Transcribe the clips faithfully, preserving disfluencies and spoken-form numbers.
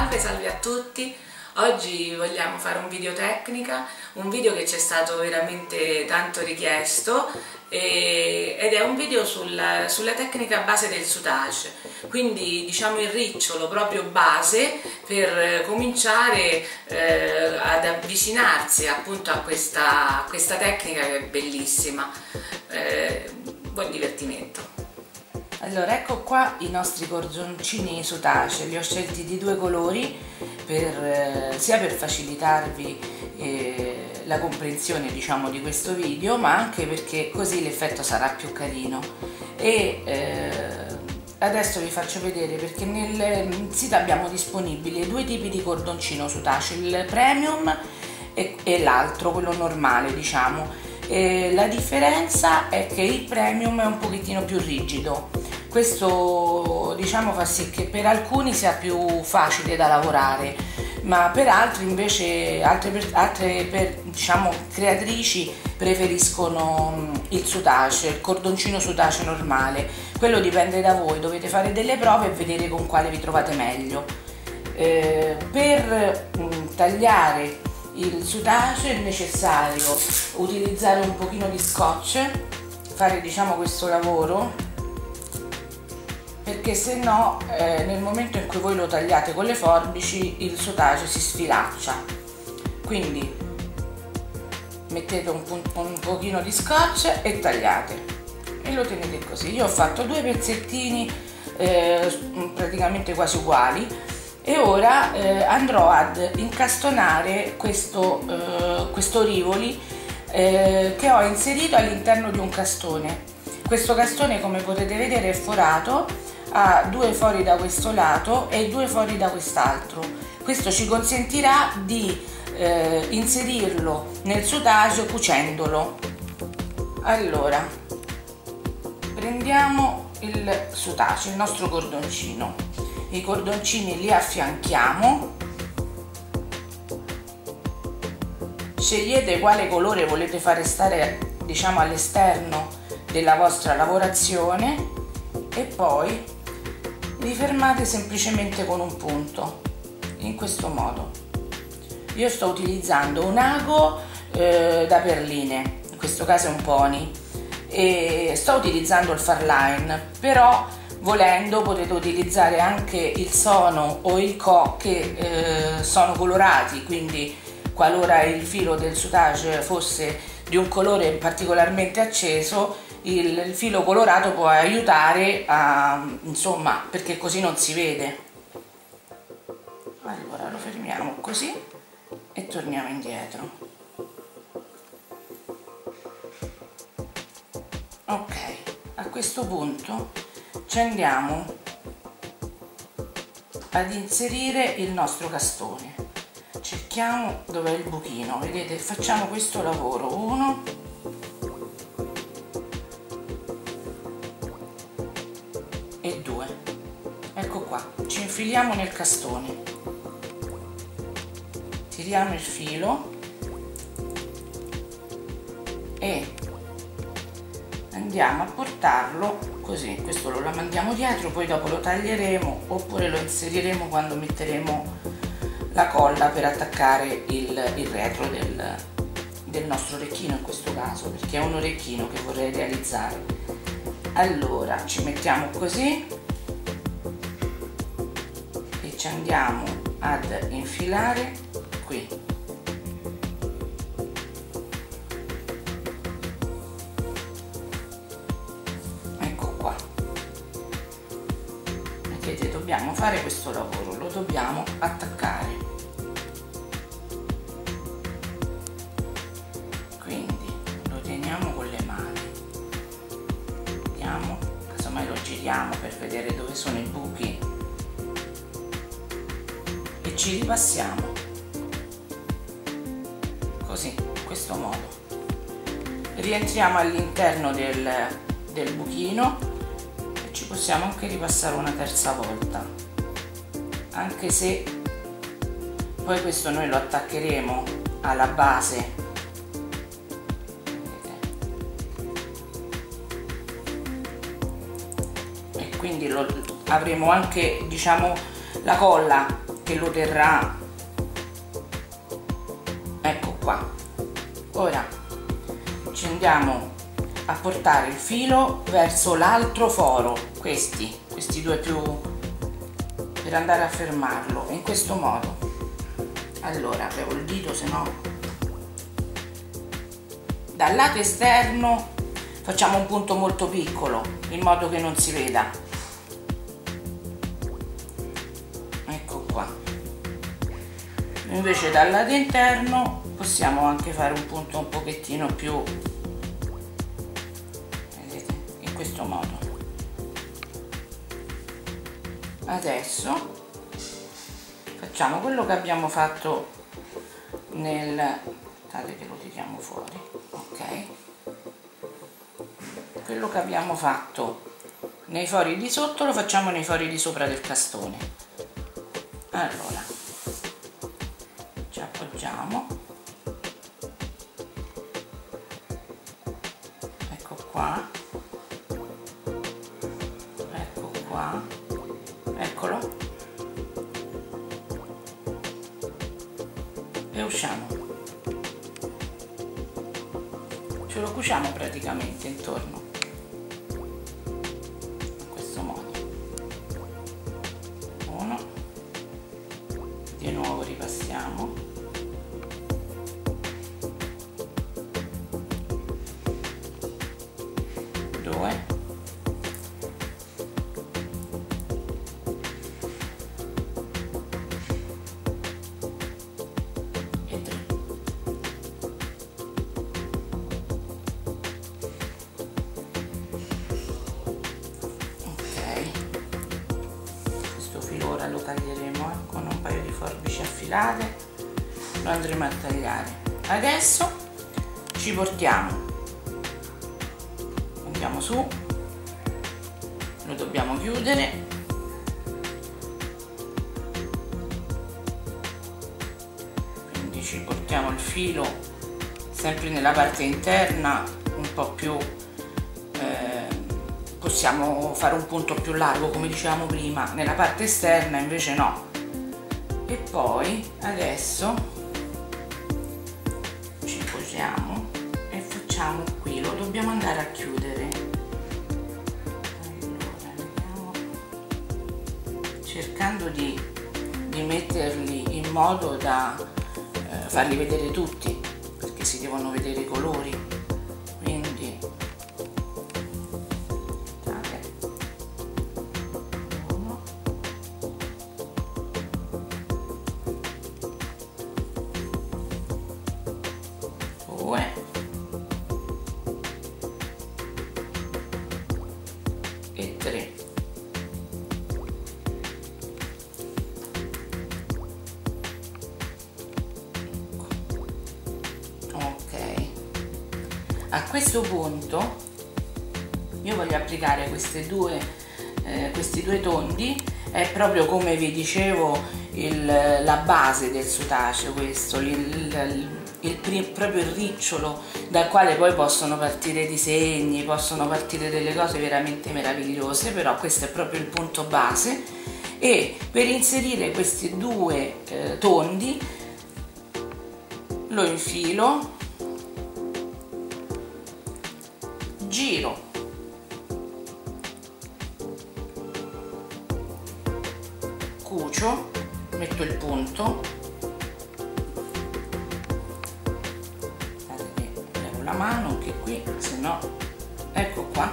Salve, salve a tutti! Oggi vogliamo fare un video tecnica, un video che ci è stato veramente tanto richiesto e, ed è un video sulla, sulla tecnica base del soutache, quindi diciamo il ricciolo proprio base per cominciare eh, ad avvicinarsi appunto a questa, a questa tecnica che è bellissima, eh, buon divertimento! Allora, ecco qua i nostri cordoncini soutache, li ho scelti di due colori per, eh, sia per facilitarvi eh, la comprensione, diciamo, di questo video, ma anche perché così l'effetto sarà più carino. E eh, adesso vi faccio vedere, perché nel sito abbiamo disponibili due tipi di cordoncino soutache, il premium e, e l'altro, quello normale, diciamo. E la differenza è che il premium è un pochettino più rigido. Questo, diciamo, fa sì che per alcuni sia più facile da lavorare, ma per altri invece, altre, per, altre per, diciamo, creatrici preferiscono il soutache, il cordoncino soutache normale. Quello dipende da voi, dovete fare delle prove e vedere con quale vi trovate meglio. Eh, per mh, tagliare il soutache è necessario utilizzare un pochino di scotch, fare, diciamo, questo lavoro, perché se no eh, nel momento in cui voi lo tagliate con le forbici il soutache si sfilaccia. Quindi mettete un, un pochino di scotch e tagliate e lo tenete così. Io ho fatto due pezzettini eh, praticamente quasi uguali e ora eh, andrò ad incastonare questo, eh, questo rivoli eh, che ho inserito all'interno di un castone. Questo castone, come potete vedere, è forato, ha due fori da questo lato e due fori da quest'altro. Questo ci consentirà di eh, inserirlo nel soutache cucendolo. Allora, prendiamo il soutache, il nostro cordoncino, i cordoncini li affianchiamo, scegliete quale colore volete fare stare, diciamo, all'esterno della vostra lavorazione e poi vi fermate semplicemente con un punto, in questo modo. Io sto utilizzando un ago eh, da perline, in questo caso è un pony, e sto utilizzando il Farline, però volendo potete utilizzare anche il Sono o il Co, che eh, sono colorati, quindi qualora il filo del soutache fosse di un colore particolarmente acceso, il, il filo colorato può aiutare a, insomma, perché così non si vede. Allora lo fermiamo così e torniamo indietro. Ok, a questo punto ci andiamo ad inserire il nostro castone. Cerchiamo dov'è il buchino, vedete, facciamo questo lavoro, uno e due, ecco qua, ci infiliamo nel castone, tiriamo il filo e andiamo a portarlo così. Questo lo mandiamo dietro, poi dopo lo taglieremo oppure lo inseriremo quando metteremo la colla per attaccare il, il retro del, del nostro orecchino, in questo caso, perché è un orecchino che vorrei realizzare. Allora ci mettiamo così e ci andiamo ad infilare qui. Ecco qua, vedete, dobbiamo fare questo lavoro, lo dobbiamo attaccare. Quindi lo teniamo con le mani, casomai lo giriamo per vedere dove sono i buchi e ci ripassiamo così, in questo modo. Rientriamo all'interno del, del buchino e ci possiamo anche ripassare una terza volta, anche se poi questo noi lo attaccheremo alla base. Quindi lo, avremo anche, diciamo, la colla che lo terrà, ecco qua. Ora ci andiamo a portare il filo verso l'altro foro, questi, questi due più, per andare a fermarlo in questo modo. Allora avevo il dito, se no dal lato esterno facciamo un punto molto piccolo in modo che non si veda, ecco qua. Invece dal lato interno possiamo anche fare un punto un pochettino più, vedete, in questo modo. Adesso facciamo quello che abbiamo fatto nel, guardate che lo tiriamo fuori, ok, quello che abbiamo fatto nei fori di sotto lo facciamo nei fori di sopra del castone. Allora ci appoggiamo, ecco qua, ecco qua, eccolo, e usciamo, ce lo cuciamo praticamente intorno in questo modo. Uno, di nuovo ripassiamo, due, e tre. Ora lo taglieremo eh, con un paio di forbici affilate, lo andremo a tagliare. Adesso ci portiamo, andiamo su, lo dobbiamo chiudere, quindi ci portiamo il filo sempre nella parte interna, un po' più eh, possiamo fare un punto più largo come dicevamo prima, nella parte esterna invece no. E poi adesso ci posiamo e facciamo qui, lo dobbiamo andare a chiudere. Allora vediamo, cercando di, di metterli in modo da eh, farli vedere tutti, perché si devono vedere i colori, quindi e tre. Ok, a questo punto io voglio applicare queste due eh, questi due tondi, è proprio come vi dicevo il, la base del sutace, questo il, il, il, proprio il ricciolo dal quale poi possono partire disegni, possono partire delle cose veramente meravigliose, però questo è proprio il punto base. E per inserire questi due eh, tondi lo infilo, giro, cucio, metto il punto, levo la mano anche qui, se no, ecco qua,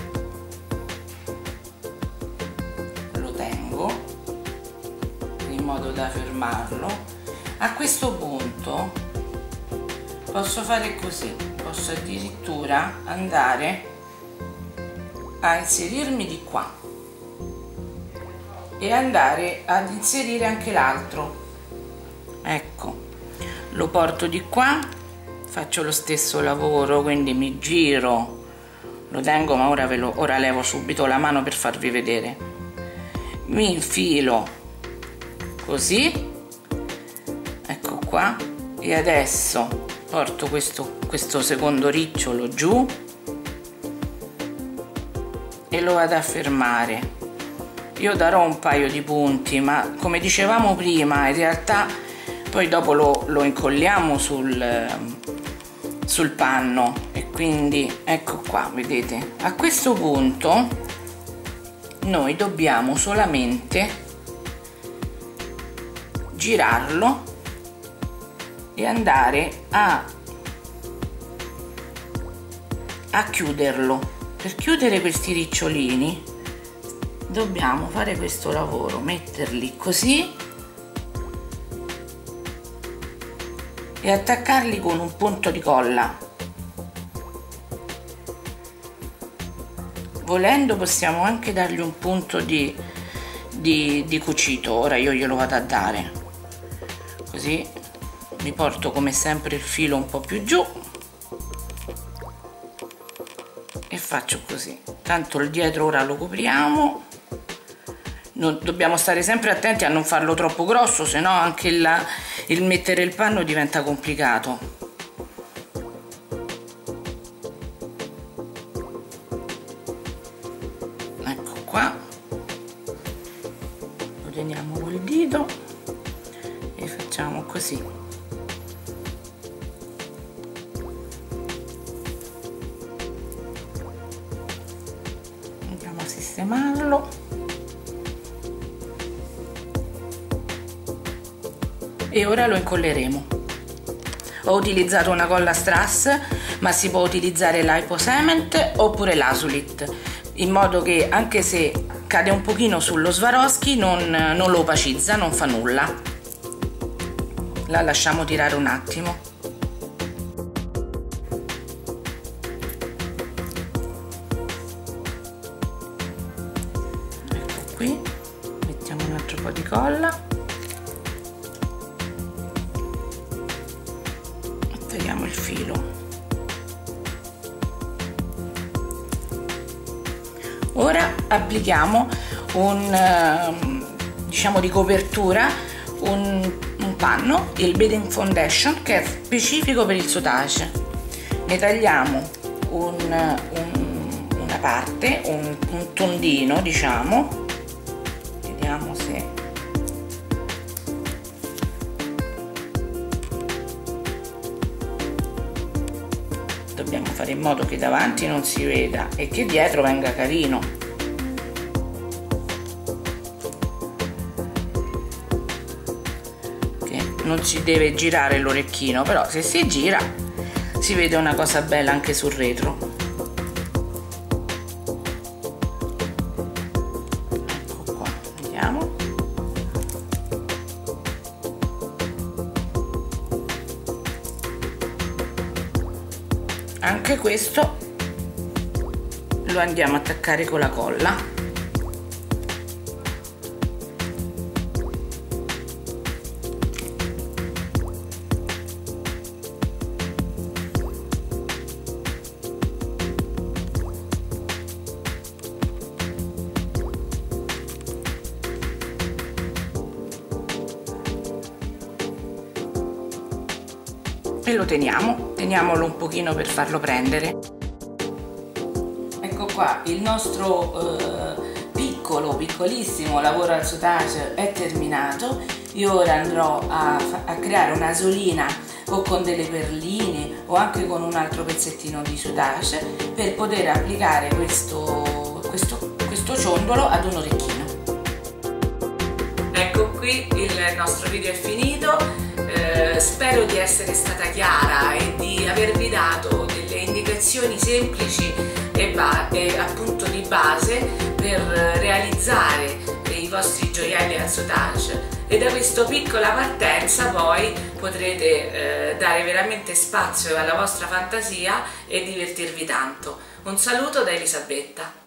lo tengo in modo da fermarlo. A questo punto posso fare così, posso addirittura andare a inserirmi di qua e andare ad inserire anche l'altro. Ecco, lo porto di qua, faccio lo stesso lavoro, quindi mi giro, lo tengo, ma ora ve lo ora levo subito la mano per farvi vedere. Mi infilo così, ecco qua, e adesso porto questo, questo secondo ricciolo giù e lo vado a fermare. io darò un paio di punti, ma come dicevamo prima in realtà poi dopo lo, lo incolliamo sul, sul panno, e quindi ecco qua, vedete, a questo punto noi dobbiamo solamente girarlo e andare a, a chiuderlo. Per chiudere questi ricciolini dobbiamo fare questo lavoro, metterli così e attaccarli con un punto di colla. Volendo possiamo anche dargli un punto di, di, di cucito, ora io glielo vado a dare, così mi porto come sempre il filo un po' più giù e faccio così. Tanto il dietro ora lo copriamo, non, dobbiamo stare sempre attenti a non farlo troppo grosso, se no anche la, il mettere il panno diventa complicato. Ecco qua, lo teniamo col dito e facciamo così. Andiamo a sistemarlo e ora lo incolleremo. Ho utilizzato una colla strass, ma si può utilizzare l'Hypo Cement oppure l'Asulit, in modo che anche se cade un pochino sullo Swarovski non, non lo opacizza, non fa nulla. La lasciamo tirare un attimo. Ecco qui, mettiamo un altro po' di colla e tagliamo il filo. Ora applichiamo un, diciamo di copertura, un, un panno, il Beading Foundation, che è specifico per il soutache. Ne tagliamo un, un, una parte, un, un tondino, diciamo, vediamo se dobbiamo fare in modo che davanti non si veda e che dietro venga carino. Che non si deve girare l'orecchino, però se si gira si vede una cosa bella anche sul retro. Ecco qua, vediamo. Anche questo lo andiamo a attaccare con la colla. E lo teniamo, teniamolo un pochino per farlo prendere. Ecco qua, il nostro eh, piccolo, piccolissimo lavoro al soutache è terminato. Io ora andrò a, a creare una solina o con delle perline o anche con un altro pezzettino di soutache per poter applicare questo, questo, questo ciondolo ad un orecchino. Ecco qui, il nostro video è finito. Eh, spero di essere stata chiara e di avervi dato delle indicazioni semplici e, e appunto di base per realizzare i vostri gioielli al soutache, e da questa piccola partenza poi potrete eh, dare veramente spazio alla vostra fantasia e divertirvi tanto. Un saluto da Elisabetta.